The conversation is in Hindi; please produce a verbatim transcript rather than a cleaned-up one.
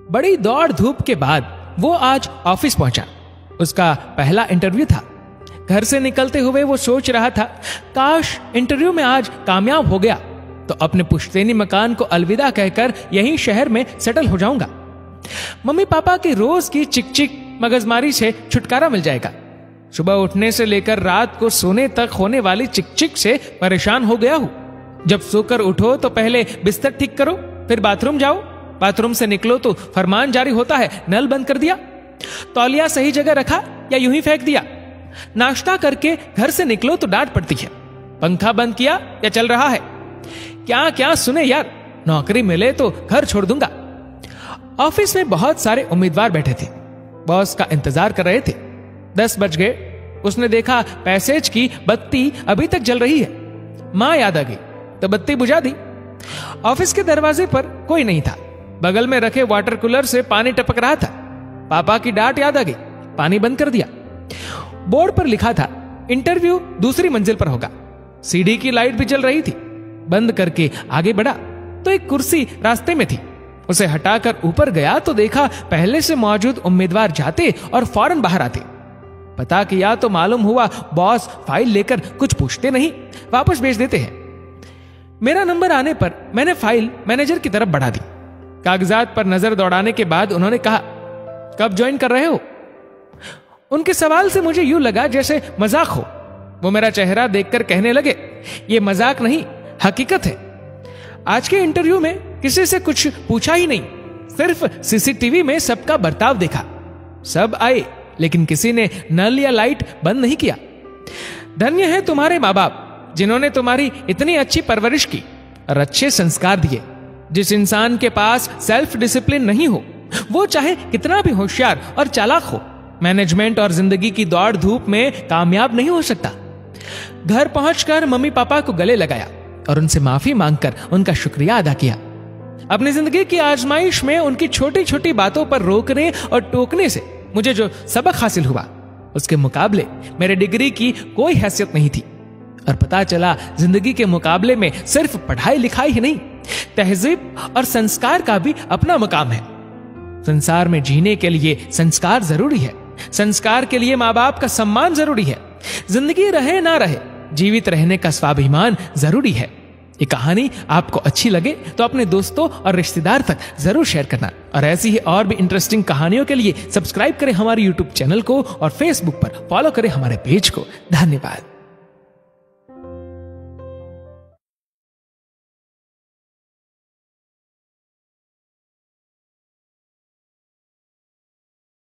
बड़ी दौड़ धूप के बाद वो आज ऑफिस पहुंचा। उसका पहला इंटरव्यू था। घर से निकलते हुए वो सोच रहा था, काश इंटरव्यू में आज कामयाब हो गया तो अपने पुश्तैनी मकान को अलविदा कहकर यहीं शहर में सेटल हो जाऊंगा। मम्मी पापा की रोज की चिक चिक मगजमारी से छुटकारा मिल जाएगा। सुबह उठने से लेकर रात को सोने तक होने वाली चिक चिक से परेशान हो गया हूं। जब सोकर उठो तो पहले बिस्तर ठीक करो, फिर बाथरूम जाओ, बाथरूम से निकलो तो फरमान जारी होता है नल बंद कर दिया, तौलिया सही जगह रखा या यूं ही फेंक दिया, नाश्ता करके घर से निकलो तो डांट पड़ती है, पंखा बंद किया या चल रहा है। क्या क्या सुने यार, नौकरी मिले तो घर छोड़ दूंगा। ऑफिस में बहुत सारे उम्मीदवार बैठे थे। बॉस का इंतजार कर रहे थे। दस बज गए। उसने देखा पैसेज की बत्ती अभी तक जल रही है। मां याद आ गई तो बत्ती बुझा दी। ऑफिस के दरवाजे पर कोई नहीं था। बगल में रखे वाटर कूलर से पानी टपक रहा था। पापा की डांट याद आ गई, पानी बंद कर दिया। बोर्ड पर लिखा था इंटरव्यू दूसरी मंजिल पर होगा। सीढ़ी की लाइट भी जल रही थी। बंद करके आगे बढ़ा तो एक कुर्सी रास्ते में थी। उसे हटाकर ऊपर गया तो देखा पहले से मौजूद उम्मीदवार जाते और फौरन बाहर आते। पता किया तो मालूम हुआ बॉस फाइल लेकर कुछ पूछते नहीं, वापस भेज देते हैं। मेरा नंबर आने पर मैंने फाइल मैनेजर की तरफ बढ़ा दी। कागजात पर नजर दौड़ाने के बाद उन्होंने कहा, कब ज्वाइन कर रहे हो? उनके सवाल से मुझे यूं लगा जैसे मजाक हो। वो मेरा चेहरा देखकर कहने लगे, ये मजाक नहीं, हकीकत है। आज के इंटरव्यू में किसी से कुछ पूछा ही नहीं, सिर्फ सीसीटीवी में सबका बर्ताव देखा। सब आए लेकिन किसी ने नल या लाइट बंद नहीं किया। धन्य है तुम्हारे माँ बाप जिन्होंने तुम्हारी इतनी अच्छी परवरिश की और अच्छे संस्कार दिए। जिस इंसान के पास सेल्फ डिसिप्लिन नहीं हो, वो चाहे कितना भी होशियार और चालाक हो, मैनेजमेंट और जिंदगी की दौड़ धूप में कामयाब नहीं हो सकता। घर पहुंचकर मम्मी पापा को गले लगाया और उनसे माफी मांगकर उनका शुक्रिया अदा किया। अपनी जिंदगी की आजमाइश में उनकी छोटी छोटी बातों पर रोकने और टोकने से मुझे जो सबक हासिल हुआ, उसके मुकाबले मेरे डिग्री की कोई हैसियत नहीं थी। और पता चला जिंदगी के मुकाबले में सिर्फ पढ़ाई लिखाई ही नहीं, तहजीब और संस्कार का भी अपना मुकाम है। संसार में जीने के लिए संस्कार जरूरी है। संस्कार के लिए माँ बाप का सम्मान जरूरी है। जिंदगी रहे ना रहे, जीवित रहने का स्वाभिमान जरूरी है। ये कहानी आपको अच्छी लगे तो अपने दोस्तों और रिश्तेदार तक जरूर शेयर करना। और ऐसी ही और भी इंटरेस्टिंग कहानियों के लिए सब्सक्राइब करें हमारे यूट्यूब चैनल को और फेसबुक पर फॉलो करें हमारे पेज को। धन्यवाद।